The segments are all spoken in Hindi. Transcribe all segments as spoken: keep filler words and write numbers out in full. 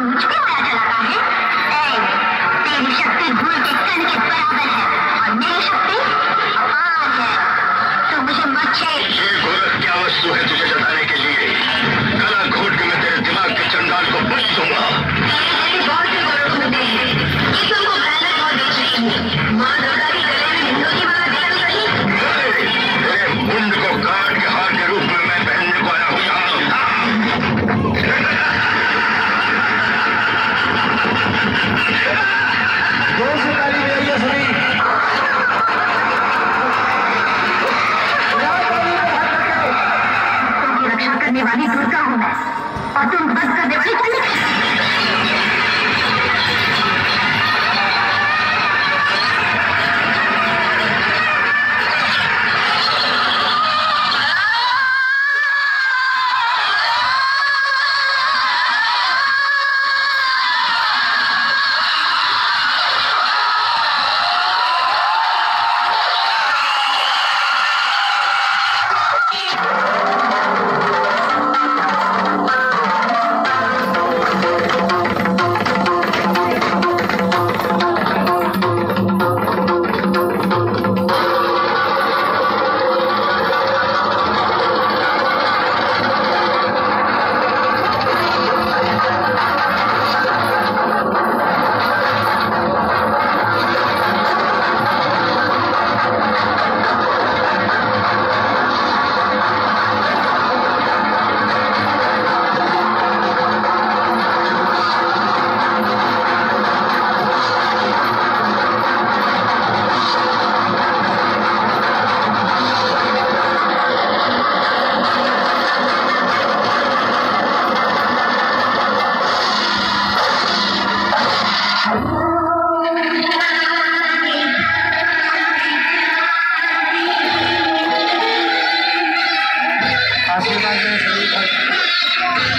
मुझ पे आया चलाता है? ए, तेरी शक्ति धूल के कण के बराबर है और मेरी शक्ति अपार है। तू मुझे मत छेड़। ये गोरख क्या वस्तु है तुझे जताने के लिए? गला घोट के मैं तेरे दिमाग के चंडाल को बच दूंगा। बहुत से गोरख होते हैं, ये तुमको भयानक मौत देख रही है। माँ दुर्गा की गले में हिंदू की माला देखा तो सही। तेरे मुंड को काट के हार के रूप में मैं पहनने को आया हूँ। रक्षा करने वाली दुर्गा हूँ मैं और तुम बद करने वाली चंडी।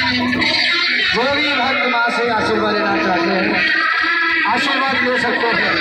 जो भी भक्त माँ से आशीर्वाद लेना चाहते हैं आशीर्वाद ले सकते हैं।